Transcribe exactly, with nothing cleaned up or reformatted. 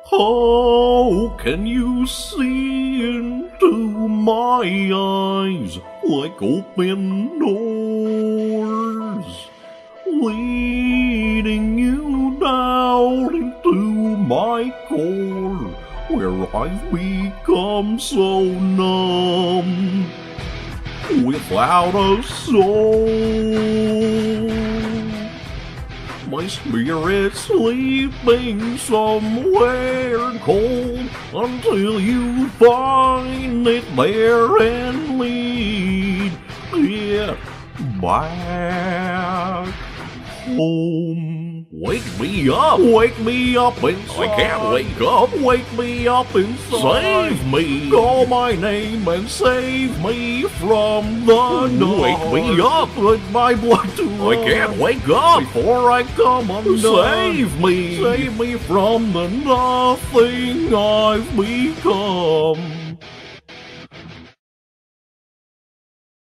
How can you see into my eyes like open doors, leading you down into my core, where I've become so numb, without a soul? My spirit's sleeping somewhere cold until you find it there and lead it back home. Wake me up! Wake me up inside! I can't wake up! Wake me up inside! Save me! Call my name and save me from the dark! Wake me up! Put my blood to run! I can't wake up! Before I come undone! Save me! Save me from the nothing I've become!